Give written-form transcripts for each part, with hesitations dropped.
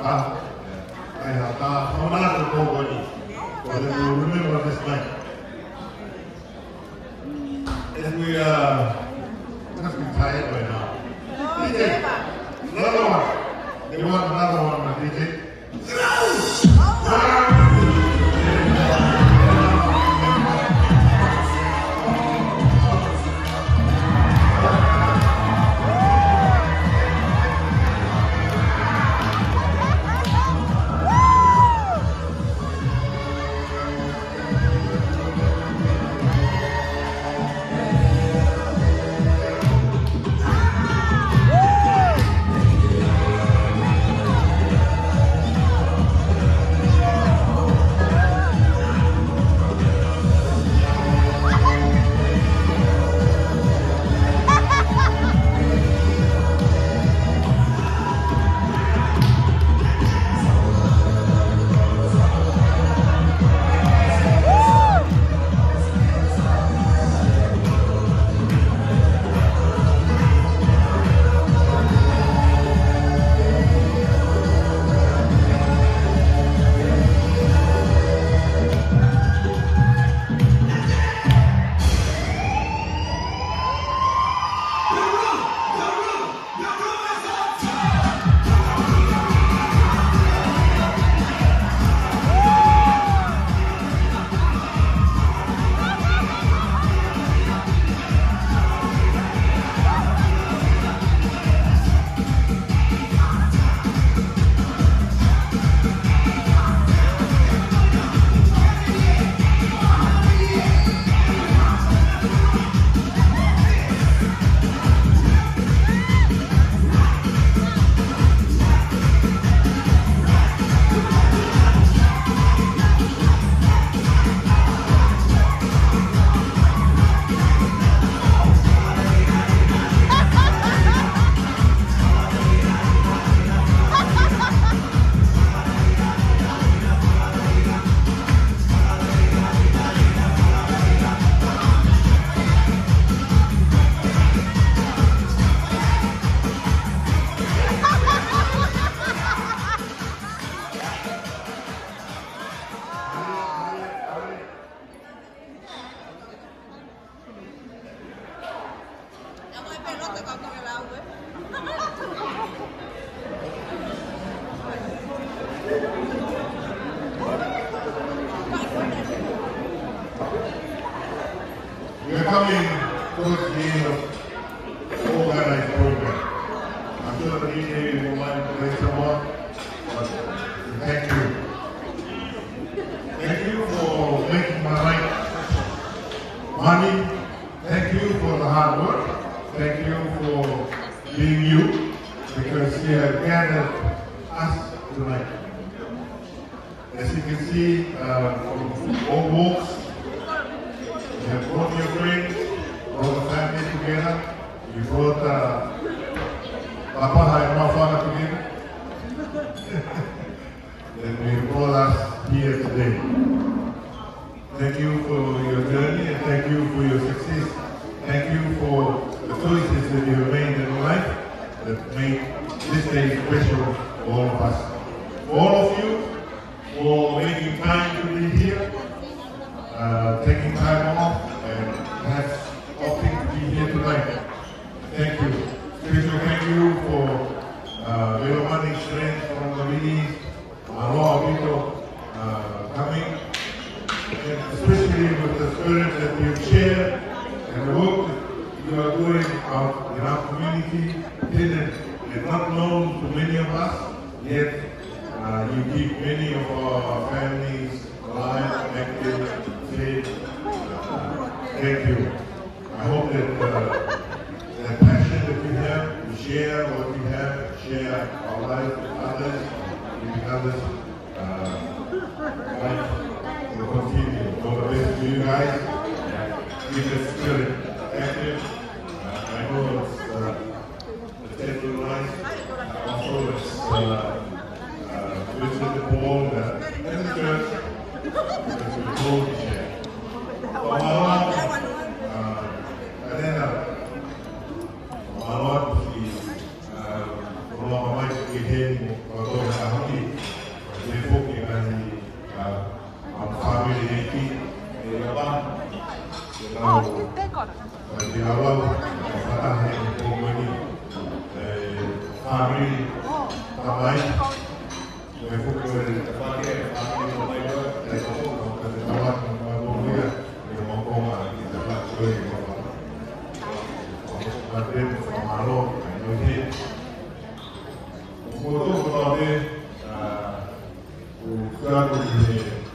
remember this night. And we must be tired by now. DJ, another one. They want another one, DJ. We're coming towards the end of the organized program. I'm sure the DJ will want to play some more, but thank you. Thank you for making my life money. Thank you for the hard work. Thank you for being you, because you have gathered us tonight. As you can see, from all walks, you have brought your friends, brought the family together. You brought Papa and Mafana together. And you brought us here today. Thank you for your journey and thank you for your success. Thank you for the choices that you have made in life that make this day special for all of us. For all of you, for making time to be here, taking time off, and perhaps opting to be here tonight. Thank you. Special thank you for Veilomani friends from the ladies, Aloha Vito, coming, and especially with the spirit that you've shared and the work that you are doing out in our community, hidden and not known to many of us, yet you keep many of our families alive, active, safe. Thank you. I hope that the passion that we have to share what we have, share our life with others, giving others life will continue. All the best to you guys. Keep the spirit active. I know it's temple life. Also it's visit the ball and the church because we're told to share. Malawat si Pulau Mamai Kehin, Pulau Hamid, Di awal masalah yang ini family tamai untuk pakai family tamai itu untuk awal membuat yang mampu kita lakukan ada malu ini untuk berada usaha ini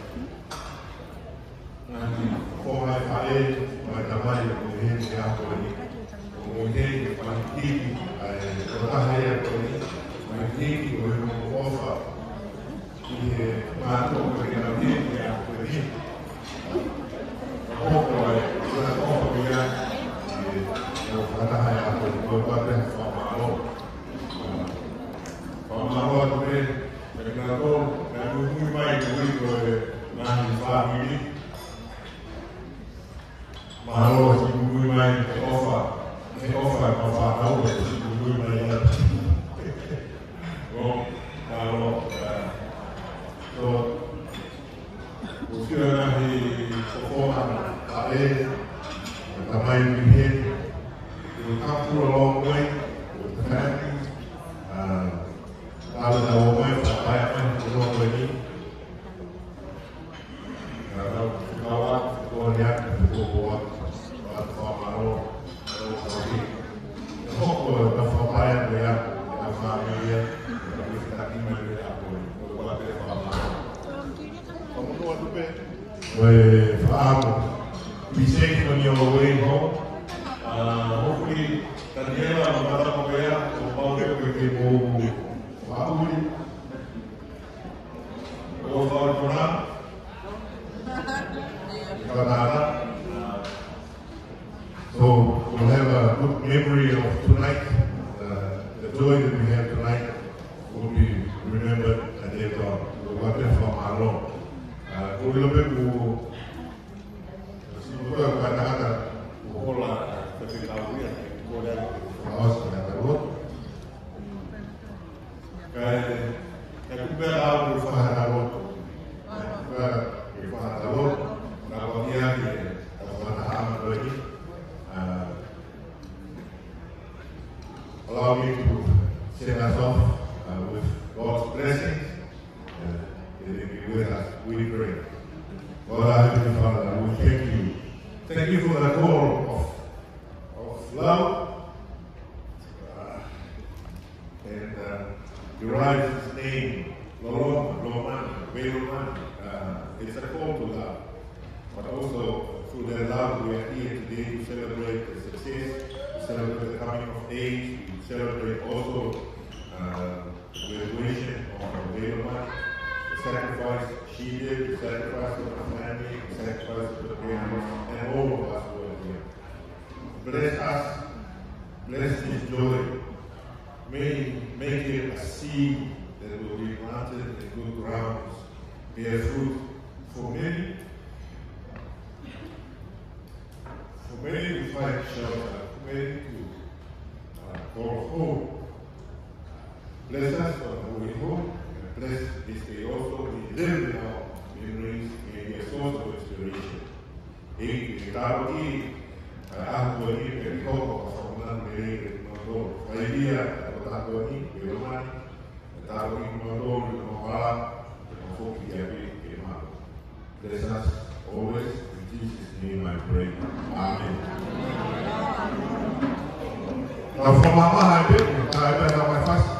nanti formal kali macam ini yang boleh kemudian pagi bertahaya ini pagi boleh membuat ini masuk ke dalam ini yang boleh pokoknya kita pokoknya bertahaya atau berbagai formal itu mereka tu muy baik itu nanti family Malo si muy main offer tahu si muy main oh malo so usia di performan kali tamai bikin itu kampung long way kan kalau dah way sampai apa long way ni kalau kawan lihat buat Malu, pokok berfamiliar dengan familia, kita tinggal di apa, buat berfamiliar. Kamu tu ada apa? Faham. Be safe on your way home. Hopefully, terjadi beberapa perkara, mau berkebo, mau orang Canada. So we'll have a good memory of tonight. The joy that we have tonight will be remembered and later on. We'll work it from our own. We'll look at kata-kata pola ketika dia boleh kaos kata buat. Kayak kita tahu faham buat. Kita tahu kalau dia faham lagi. Allow me to send us off with God's blessings. With us, we pray. God, our Heavenly Father, we thank you. Thank you for the call of love and derives its name, Veilomani. It's a call to love, but also through that love we are here today to celebrate the success, to celebrate the coming of age, to celebrate also the graduation of Veilomani, the sacrifice she did, the sacrifice of her family, the sacrifice of the parents, and all of us who are here. Bless us, bless this joy. May make it a seed that will be planted in good grounds, bear fruit for many to find shelter, for many to call home. Bless us for the way home, and bless this day also. We live in our memories, may be a source of inspiration. Taruh ini, aku ini berikut pasangan dari Mandor. Idea atau ini Veilomani, taruh ini Mandor di Mawala, masuk di Abi Kemar. Bless us always. In Jesus' name I pray. Amen. Now from Mama, I bet my fast.